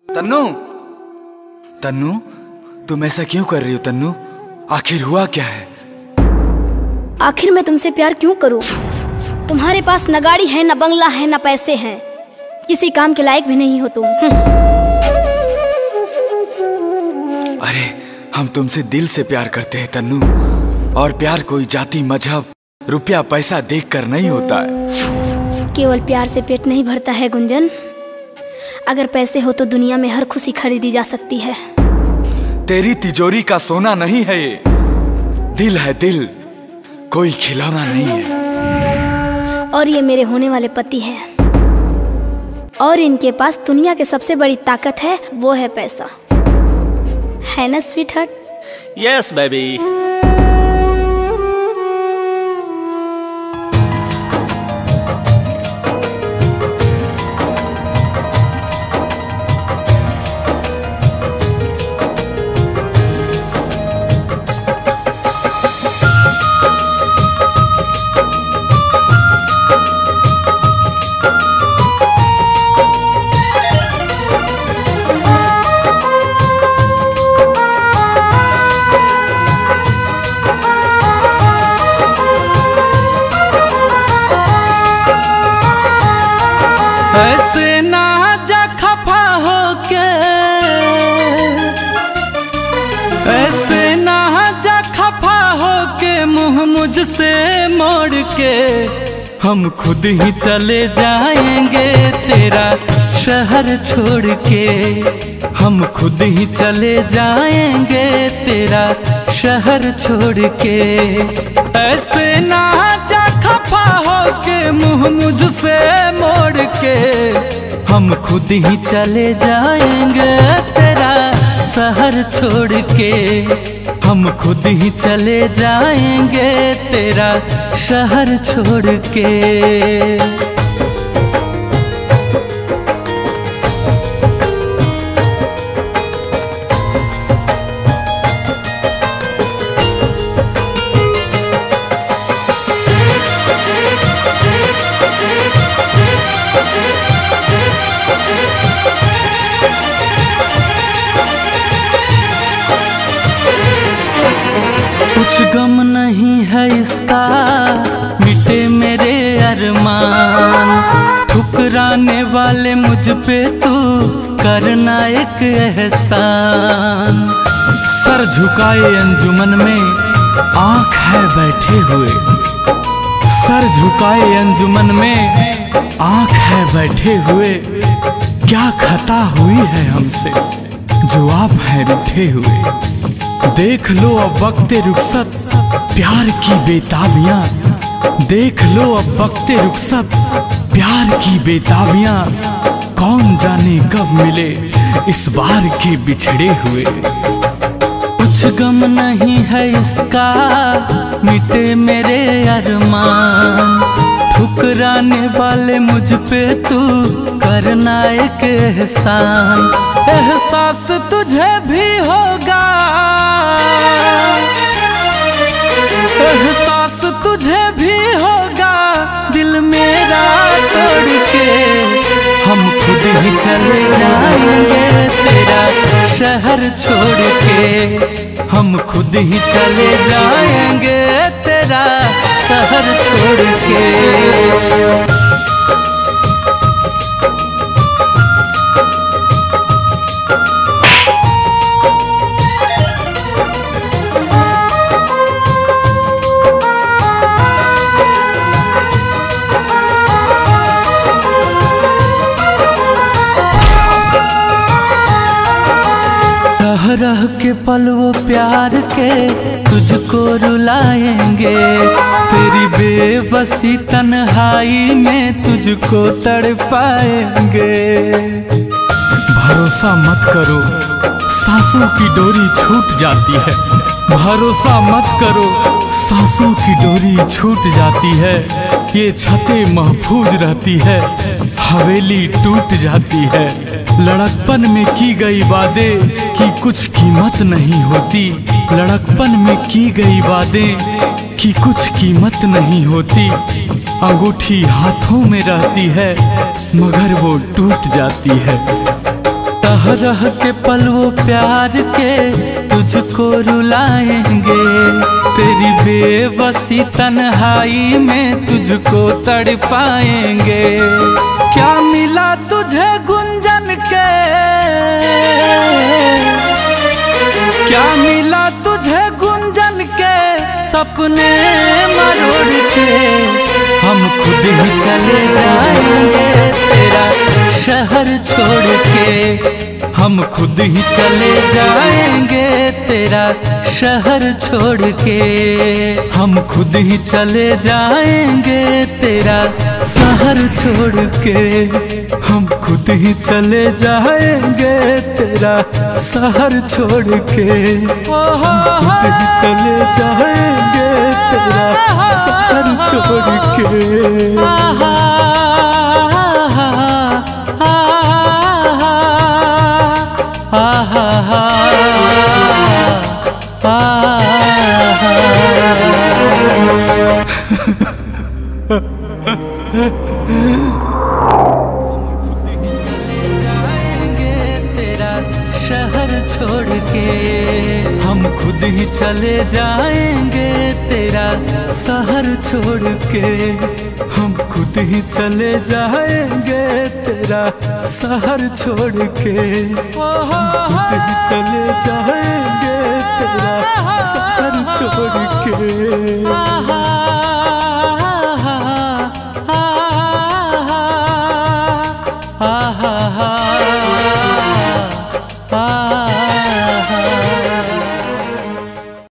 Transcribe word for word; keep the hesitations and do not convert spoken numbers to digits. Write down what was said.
तन्नू, तन्नू, तुम ऐसा क्यों कर रही हो तन्नू? आखिर हुआ क्या है? आखिर मैं तुमसे प्यार क्यों करूं? तुम्हारे पास न गाड़ी है, न बंगला है, न पैसे हैं। किसी काम के लायक भी नहीं हो तुम। अरे हम तुमसे दिल से प्यार करते हैं तन्नू, और प्यार कोई जाति, मजहब, रुपया पैसा देखकर नहीं होता है। केवल प्यार से पेट नहीं भरता है गुंजन। अगर पैसे हो तो दुनिया में हर खुशी खरीदी जा सकती है। तेरी तिजोरी का सोना नहीं है ये, दिल है दिल, कोई खिलौना नहीं है। और ये मेरे होने वाले पति हैं, और इनके पास दुनिया की सबसे बड़ी ताकत है, वो है पैसा। है ना स्वीट हार्ट? Yes baby. ऐसे ना जा खफा होके, ऐसे ना जा खफा होके, मुँह मुझसे मोड़ के हम खुद ही चले जाएंगे तेरा शहर छोड़ के। हम खुद ही चले जाएंगे तेरा शहर छोड़ के। ऐसे ना जा खफा होके, मुँह मुझसे मोड़ के हम खुद ही चले जाएंगे तेरा शहर छोड़ के। हम खुद ही चले जाएंगे तेरा शहर छोड़ के। कुछ गम नहीं है इसका, मिटे मेरे अरमान। ठुकराने वाले मुझ पे तू करना एक एहसान। सर झुकाए अंजुमन में आँख है बैठे हुए, सर झुकाए अंजुमन में आँख है बैठे हुए। क्या खता हुई है हमसे जो आप हैं रूठे हुए? देख लो अब वक्ते रुखसत प्यार की बेताबियां, देख लो अब वक्ते रुखसत प्यार की बेताबियां। कौन जाने कब मिले इस बार के बिछड़े हुए। कुछ गम नहीं है इसका, मिटे मेरे अरमान। ठुकराने वाले मुझ पे तू करना एक एहसान। एहसास तुझे भी होगा, एहसास तुझे भी होगा, दिल मेरा तोड़ के हम खुद ही चले जाएंगे तेरा शहर छोड़ के। हम खुद ही चले जाएंगे तेरा शहर छोड़ के। रह रह के पल वो प्यार के तुझको रुलाएंगे। तेरी बेबसी तन्हाई में तुझको तड़पाएंगे। भरोसा मत करो, सांसों की डोरी छूट जाती है। भरोसा मत करो, सांसों की डोरी छूट जाती है। ये छतें महफूज रहती है, हवेली टूट जाती है। लड़कपन में की गई वादें की कुछ कीमत नहीं होती। लड़कपन में की गई वादें की कुछ कीमत नहीं होती। अंगूठी हाथों में रहती है मगर वो टूट जाती है। रह रह के पल वो प्यार के तुझको रुलाएंगे, तेरी बेबसी तन्हाई में तुझको तड़पाएंगे। क्या मिला तुझे गुंजन के, क्या मिला तुझे गुंजन के सपने मरोड़ के, हम खुद ही चले जाएंगे तेरा शहर छोड़ के, हम खुद ही चले जाएंगे तेरा शहर छोड़ के, हम खुद ही चले जाएंगे तेरा शहर छोड़ के, हम खुद ही चले जाएंगे तेरा शहर छोड़ के, हम खुद ही चले जाएंगे तेरा शहर छोड़ के। छोड़ के, हम खुद ही चले जाएंगे तेरा शहर छोड़ के, हम खुद ही चले जाएंगे तेरा शहर छोड़ के, हम खुद ही चले जा